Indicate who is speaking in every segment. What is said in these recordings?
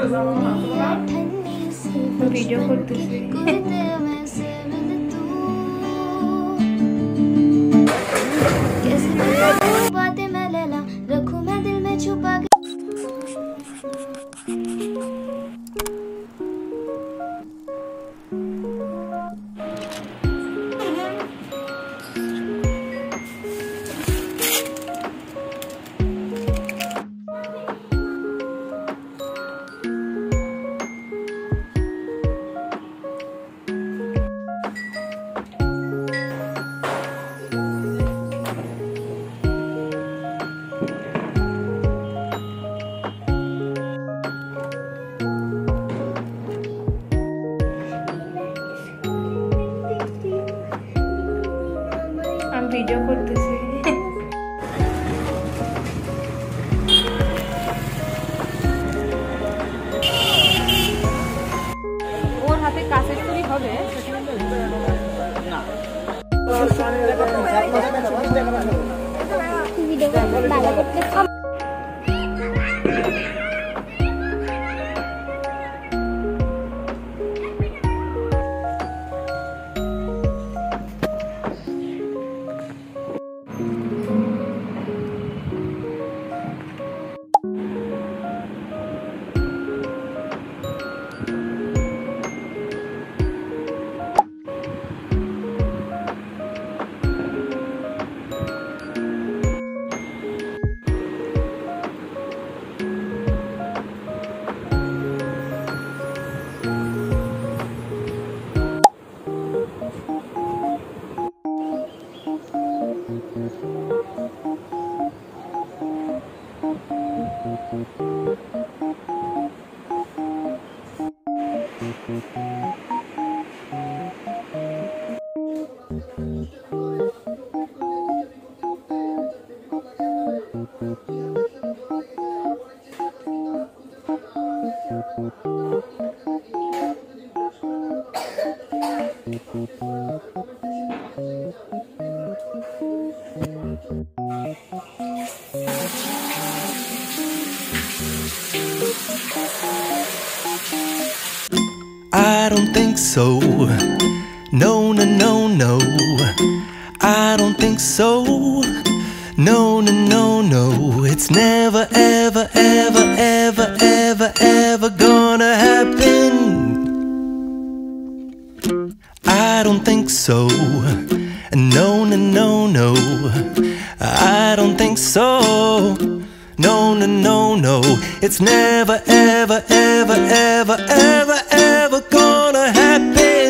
Speaker 1: Video করতেছি। बातें मैं लैला रखूं मैं दिल में छुपा के। वीडियो করতেছি। ওর হাতে কাছের ছুরি হবে না। ভিডিও ভালো করতে
Speaker 2: I don't think so. No, no, no, no. I don't think so. No, no, no, no. It's never, ever, ever, ever, ever, ever gonna happen. I don't think so. No, no, no, no. I don't think so. No, no, no, no. It's never, ever, ever, ever, ever, ever gonna happen.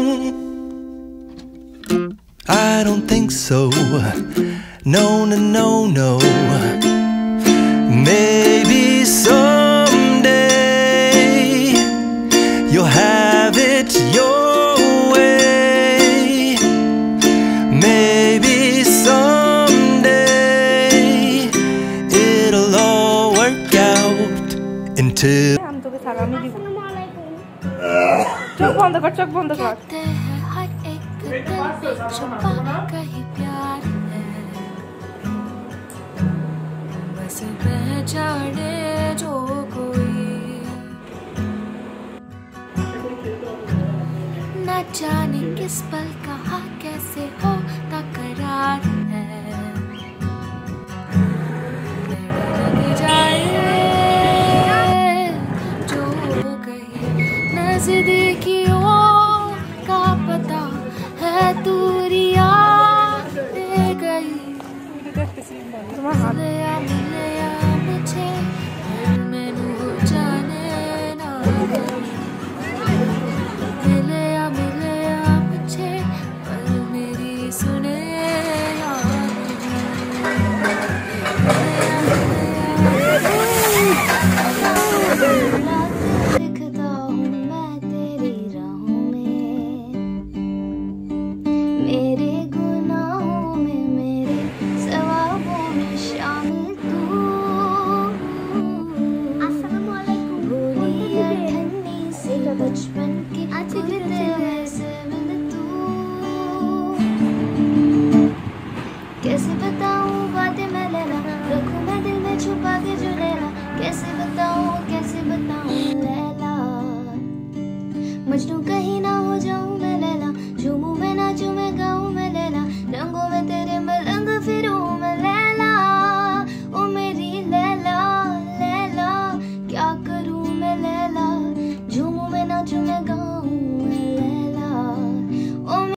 Speaker 2: I don't think so. No, no, no, no. Maybe someday you'll have it your way. Maybe someday it'll all work out until
Speaker 1: हम तो सालामी दी चोक बंद कर चोक बंद कर
Speaker 3: छुपा कहीं प्यार है बस पहचाने जो कोई न जाने किस पल कहा कैसे हो तकरार है लग जाए जो कहीं नजदीकियों का पता है दूरिया दे गई मिलया मिलया मुझे मैनू जाने ना मिलया मिलया मुझे पर मेरी सुने दिखता हूँ मैं तेरी राहों में मेरे गुनाहों में मेरे सवाबों में शामिल तू भोली ठन्नी से बचपन की तू कैसे बताऊँ बातें मैं लैला रखूँ मैं दिल में छुपा के जो लेना कैसे बताऊँ
Speaker 1: कैसे बताऊं लैला, मजनू कहीं